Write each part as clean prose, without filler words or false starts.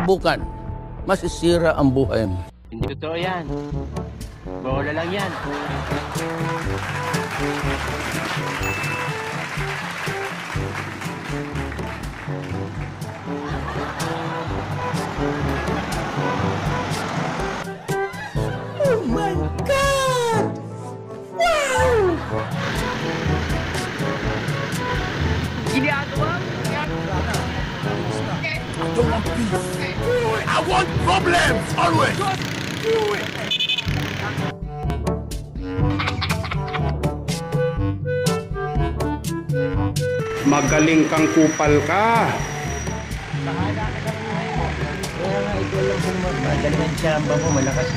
subukan, masisira ang buhay mo. Hindi totoo yan. Bola lang yan. Oh my God! Wow! Ginagawa mo yan. I don't want peace. I want problems always. Just do it. Magaling kang kupal ka. Bahala ka sa buhay mo. Kaya nga ikaw lang kung magaling ang tsamba mo, malakas.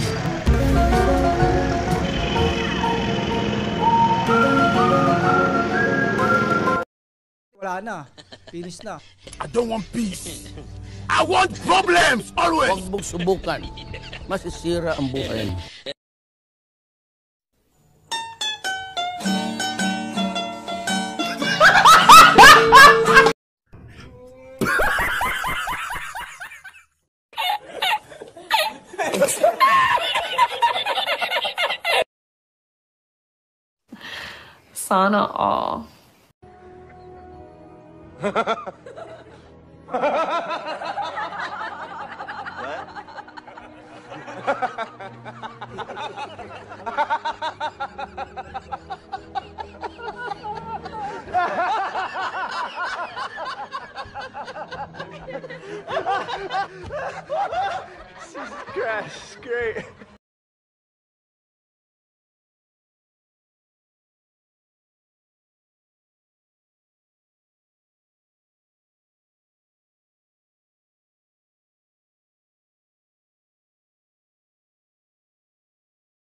Wala na. Finish na. I don't want peace. I want problems always. Huwag mong subukan, masisira ang buhay mo. Sana all. Crash, great.